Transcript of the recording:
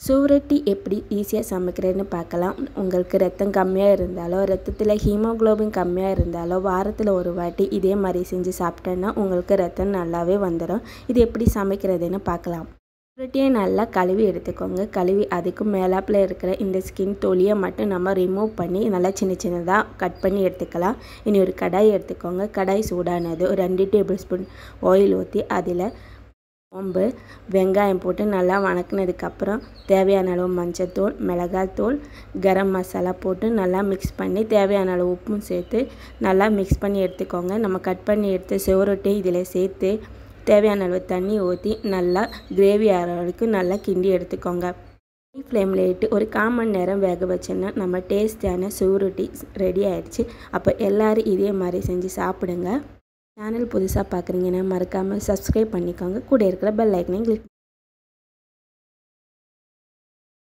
சுவரொட்டி எப்படி ஈஸியாக சமைக்கிறதுன்னு பார்க்கலாம். உங்களுக்கு ரத்தம் கம்மியாக இருந்தாலோ, ரத்தத்தில் ஹீமோகுளோபின் கம்மியாக இருந்தாலோ வாரத்தில் ஒரு வாட்டி இதே மாதிரி செஞ்சு சாப்பிட்டோன்னா உங்களுக்கு ரத்தம் நல்லாவே வந்துடும். இது எப்படி சமைக்கிறதுன்னு பார்க்கலாம். சுவரொட்டியை நல்லா கழுவி எடுத்துக்கோங்க. கழுவி அதுக்கு மேலாப்பில் இருக்கிற இந்த ஸ்கின் தொலியை மட்டும் நம்ம ரிமூவ் பண்ணி நல்லா சின்ன சின்னதாக கட் பண்ணி எடுத்துக்கலாம். இனி ஒரு கடாய் எடுத்துக்கோங்க. கடாய் சூடானது ஒரு 2 டேபிள் ஸ்பூன் ஆயில் ஊற்றி அதில் சோம்பு வெங்காயம் போட்டு நல்லா வணக்கினதுக்கப்புறம் தேவையான அளவு மஞ்சத்தூள், மிளகாத்தூள், கரம் மசாலா போட்டு நல்லா மிக்ஸ் பண்ணி தேவையான அளவு உப்பும் சேர்த்து நல்லா மிக்ஸ் பண்ணி எடுத்துக்கோங்க. நம்ம கட் பண்ணி எடுத்து சுவரொட்டி இதில் சேர்த்து தேவையான அளவு தண்ணி ஊற்றி நல்லா கிரேவி ஆகிற வரைக்கும் நல்லா கிண்டி எடுத்துக்கோங்க. ஹை ஃப்ளேமில் இட்டு ஒரு 1/4 மணி நேரம் வேக வச்சோன்னா நம்ம டேஸ்டான சுவரொட்டி ரெடி ஆகிடுச்சு. அப்போ எல்லோரும் இதே மாதிரி செஞ்சு சாப்பிடுங்க. சேனல் புதுசாக பார்க்குறீங்கன்னா மறக்காமல் சப்ஸ்கிரைப் பண்ணிக்கோங்க. கூட இருக்கிற பெல் ஐக்கனையும் கிளிக்